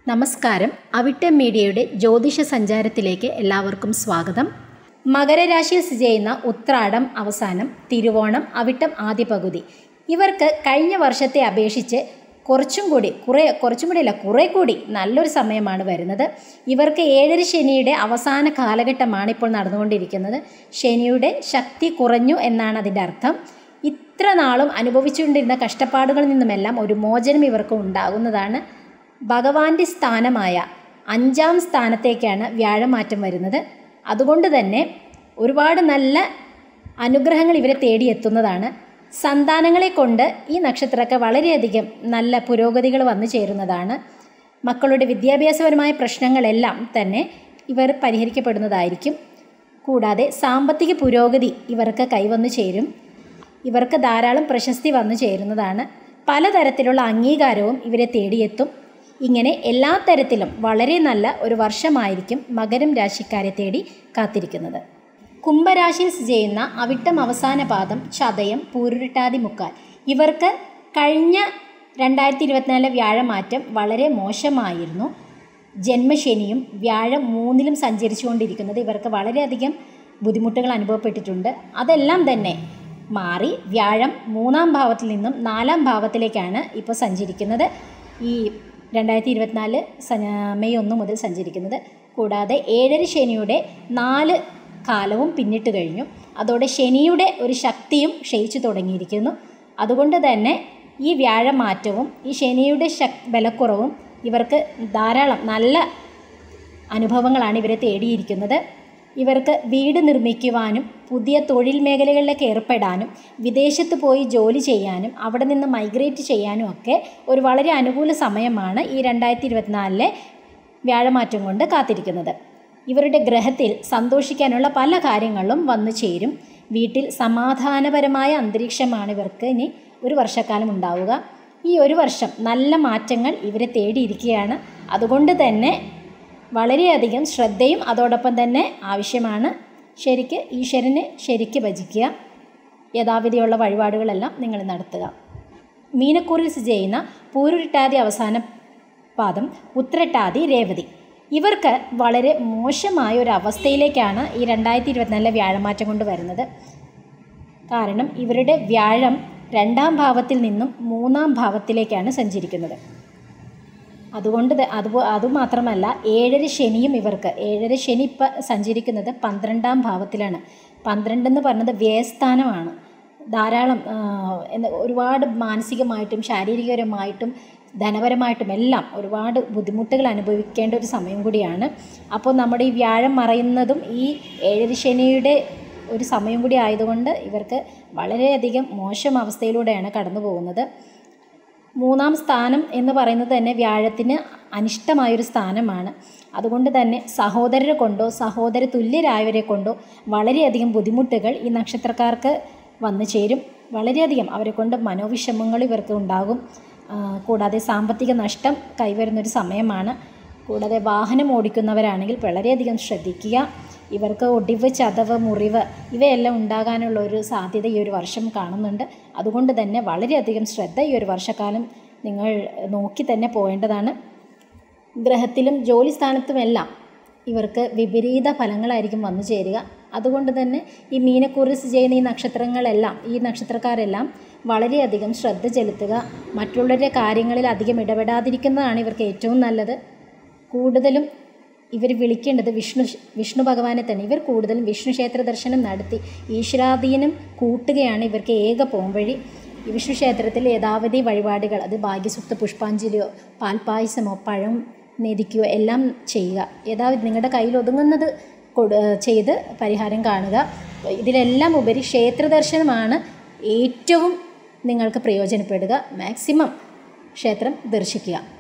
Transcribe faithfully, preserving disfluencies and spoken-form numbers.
നമസ്കാരം. അവിട്ടം മീഡിയയുടെ ജ്യോതിഷ സഞ്ചാരത്തിലേക്ക് എല്ലാവർക്കും സ്വാഗതം. മകരരാശിയിൽ സ്ഥിതി ചെയ്യുന്ന ഉത്രാടം അവസാനം, തിരുവോണം, അവിട്ടം ആദ്യ പകുതി ഇവർക്ക് കഴിഞ്ഞ വർഷത്തെ അപേക്ഷിച്ച് കുറച്ചും കൂടി കുറേ കുറച്ചും കൂടി അല്ല കുറേ കൂടി നല്ലൊരു സമയമാണ് വരുന്നത്. ഇവർക്ക് ഏഴര ശനിയുടെ അവസാന കാലഘട്ടമാണ് ഇപ്പോൾ നടന്നുകൊണ്ടിരിക്കുന്നത്. ശനിയുടെ ശക്തി കുറഞ്ഞു എന്നാണ് അതിൻ്റെ അർത്ഥം. ഇത്ര നാളും അനുഭവിച്ചുകൊണ്ടിരുന്ന കഷ്ടപ്പാടുകളിൽ നിന്നുമെല്ലാം ഒരു മോചനം ഇവർക്ക് ഉണ്ടാകുന്നതാണ്. ഭഗവാന്റെ സ്ഥാനമായ അഞ്ചാം സ്ഥാനത്തേക്കാണ് വ്യാഴമാറ്റം വരുന്നത്. അതുകൊണ്ട് തന്നെ ഒരുപാട് നല്ല അനുഗ്രഹങ്ങൾ ഇവരെ തേടിയെത്തുന്നതാണ്. സന്താനങ്ങളെ കൊണ്ട് ഈ നക്ഷത്രമൊക്കെ വളരെയധികം നല്ല പുരോഗതികൾ വന്നു ചേരുന്നതാണ്. മക്കളുടെ വിദ്യാഭ്യാസപരമായ പ്രശ്നങ്ങളെല്ലാം തന്നെ ഇവർ പരിഹരിക്കപ്പെടുന്നതായിരിക്കും. കൂടാതെ സാമ്പത്തിക പുരോഗതി ഇവർക്ക് കൈവന്നു ചേരും. ഇവർക്ക് ധാരാളം പ്രശസ്തി വന്നു ചേരുന്നതാണ്. പലതരത്തിലുള്ള അംഗീകാരവും ഇവരെ തേടിയെത്തും. ഇങ്ങനെ എല്ലാ തരത്തിലും വളരെ നല്ല ഒരു വർഷമായിരിക്കും മകരം രാശിക്കാരെ തേടി കാത്തിരിക്കുന്നത്. കുംഭരാശിയിൽ സ്ഥിതി ചെയ്യുന്ന അവിട്ടം അവസാന പാദം, ചതയം, പൂരുരുട്ടാതി, മുക്കാൽ ഇവർക്ക് കഴിഞ്ഞ രണ്ടായിരത്തി ഇരുപത്തിനാലിലെ വ്യാഴമാറ്റം വളരെ മോശമായിരുന്നു. ജന്മശനിയും വ്യാഴം മൂന്നിലും സഞ്ചരിച്ചുകൊണ്ടിരിക്കുന്നത് ഇവർക്ക് വളരെയധികം ബുദ്ധിമുട്ടുകൾ അനുഭവപ്പെട്ടിട്ടുണ്ട്. അതെല്ലാം തന്നെ മാറി വ്യാഴം മൂന്നാം ഭാവത്തിൽ നിന്നും നാലാം ഭാവത്തിലേക്കാണ് ഇപ്പോൾ സഞ്ചരിക്കുന്നത്. ഈ രണ്ടായിരത്തി ഇരുപത്തിനാല് മെയ് ഒന്ന് മുതൽ സഞ്ചരിക്കുന്നത്. കൂടാതെ ഏഴര ശനിയുടെ നാല് കാലവും പിന്നിട്ട് കഴിഞ്ഞു. അതോടെ ശനിയുടെ ഒരു ശക്തിയും ക്ഷയിച്ചു തുടങ്ങിയിരിക്കുന്നു. അതുകൊണ്ട് തന്നെ ഈ വ്യാഴമാറ്റവും ഈ ശനിയുടെ ശക് ബലക്കുറവും ഇവർക്ക് ധാരാളം നല്ല അനുഭവങ്ങളാണ് ഇവരെ തേടിയിരിക്കുന്നത്. ഇവർക്ക് വീട് നിർമ്മിക്കുവാനും പുതിയ തൊഴിൽ മേഖലകളിലേക്ക് ഏർപ്പെടാനും വിദേശത്ത് പോയി ജോലി ചെയ്യാനും അവിടെ നിന്ന് മൈഗ്രേറ്റ് ചെയ്യാനും ഒക്കെ ഒരു വളരെ അനുകൂല സമയമാണ് ഈ രണ്ടായിരത്തി ഇരുപത്തിനാലിലെ വ്യാഴമാറ്റം കൊണ്ട് കാത്തിരിക്കുന്നത്. ഇവരുടെ ഗ്രഹത്തിൽ സന്തോഷിക്കാനുള്ള പല കാര്യങ്ങളും വന്നു ചേരും. വീട്ടിൽ സമാധാനപരമായ അന്തരീക്ഷമാണ് ഇവർക്ക് ഇനി ഒരു വർഷക്കാലം ഉണ്ടാവുക. ഈ ഒരു വർഷം നല്ല മാറ്റങ്ങൾ ഇവരെ തേടിയിരിക്കുകയാണ്. അതുകൊണ്ട് തന്നെ വളരെയധികം ശ്രദ്ധയും അതോടൊപ്പം തന്നെ ആവശ്യമാണ്. ശരിക്ക് ഈശ്വരനെ ശരിക്ക് ഭജിക്കുക. യഥാവിധിയുള്ള വഴിപാടുകളെല്ലാം നിങ്ങൾ നടത്തുക. മീനക്കൂറിൽ സ്ഥിതി ചെയ്യുന്ന പൂരുരുട്ടാതി അവസാന പാദം, ഉത്രട്ടാതി, രേവതി ഇവർക്ക് വളരെ മോശമായ ഒരു അവസ്ഥയിലേക്കാണ് ഈ രണ്ടായിരത്തി ഇരുപത്തിനാലിലെ വ്യാഴമാറ്റം കൊണ്ട് വരുന്നത്. കാരണം ഇവരുടെ വ്യാഴം രണ്ടാം ഭാവത്തിൽ നിന്നും മൂന്നാം ഭാവത്തിലേക്കാണ് സഞ്ചരിക്കുന്നത്. അതുകൊണ്ട് അതുപോ അതുമാത്രമല്ല ഏഴര ശനിയും ഇവർക്ക് ഏഴര ശനി ഇപ്പം സഞ്ചരിക്കുന്നത് പന്ത്രണ്ടാം ഭാവത്തിലാണ്. പന്ത്രണ്ടെന്ന് പറയുന്നത് വ്യയസ്ഥാനമാണ്. ധാരാളം ഒരുപാട് മാനസികമായിട്ടും ശാരീരികപരമായിട്ടും ധനപരമായിട്ടും എല്ലാം ഒരുപാട് ബുദ്ധിമുട്ടുകൾ അനുഭവിക്കേണ്ട ഒരു സമയം കൂടിയാണ്. അപ്പോൾ നമ്മുടെ ഈ വ്യാഴം മറയുന്നതും ഈ ഏഴര ശനിയുടെ ഒരു സമയം കൂടി ആയതുകൊണ്ട് ഇവർക്ക് വളരെയധികം മോശം അവസ്ഥയിലൂടെയാണ് കടന്നു പോകുന്നത്. മൂന്നാം സ്ഥാനം എന്ന് പറയുന്നത് തന്നെ വ്യാഴത്തിന് അനിഷ്ടമായൊരു സ്ഥാനമാണ്. അതുകൊണ്ട് തന്നെ സഹോദരരെ കൊണ്ടോ സഹോദര തുല്യരായവരെ കൊണ്ടോ വളരെയധികം ബുദ്ധിമുട്ടുകൾ ഈ നക്ഷത്രക്കാർക്ക് വന്നു ചേരും. വളരെയധികം അവരെ കൊണ്ട് മനോവിഷമങ്ങൾ ഇവർക്ക് ഉണ്ടാകും. കൂടാതെ സാമ്പത്തിക നഷ്ടം കൈവരുന്നൊരു സമയമാണ്. കൂടാതെ വാഹനം ഓടിക്കുന്നവരാണെങ്കിൽ വളരെയധികം ശ്രദ്ധിക്കുക. ഇവർക്ക് ഒടിവ്, ചതവ്, മുറിവ് ഇവയെല്ലാം ഉണ്ടാകാനുള്ള ഒരു സാധ്യത ഈ ഒരു വർഷം കാണുന്നുണ്ട്. അതുകൊണ്ട് തന്നെ വളരെയധികം ശ്രദ്ധ ഈ ഒരു വർഷക്കാലം നിങ്ങൾ നോക്കി തന്നെ പോകേണ്ടതാണ്. ഗ്രഹത്തിലും ജോലി സ്ഥാനത്തുമെല്ലാം ഇവർക്ക് വിപരീത ഫലങ്ങളായിരിക്കും വന്നു ചേരുക. അതുകൊണ്ട് തന്നെ ഈ മീനക്കൂറിൽ സ്ഥിതി ചെയ്യുന്ന ഈ നക്ഷത്രങ്ങളെല്ലാം ഈ നക്ഷത്രക്കാരെല്ലാം വളരെയധികം ശ്രദ്ധ ചെലുത്തുക. മറ്റുള്ളവരുടെ കാര്യങ്ങളിൽ അധികം ഇടപെടാതിരിക്കുന്നതാണ് ഇവർക്ക് ഏറ്റവും നല്ലത്. കൂടുതലും ഇവർ വിളിക്കേണ്ടത് വിഷ്ണു വിഷ്ണു ഭഗവാനെ തന്നെ. ഇവർ കൂടുതലും വിഷ്ണു ക്ഷേത്ര ദർശനം നടത്തി ഈശ്വരാധീനം കൂട്ടുകയാണ് ഇവർക്ക് ഏക പോംവഴി. ഈ വിഷ്ണു ക്ഷേത്രത്തിൽ യഥാവധി വഴിപാടുകൾ, അത് ഭാഗ്യസുക്ത പുഷ്പാഞ്ജലിയോ പാൽപ്പായസമോ പഴം നേദിക്കുകയോ എല്ലാം ചെയ്യുക. യഥാവധി നിങ്ങളുടെ കയ്യിൽ ഒതുങ്ങുന്നത് കൊടു ചെയ്ത് പരിഹാരം കാണുക. ഇതിലെല്ലാം ഉപരി ക്ഷേത്ര ദർശനമാണ് ഏറ്റവും നിങ്ങൾക്ക് പ്രയോജനപ്പെടുക. മാക്സിമം ക്ഷേത്രം ദർശിക്കുക.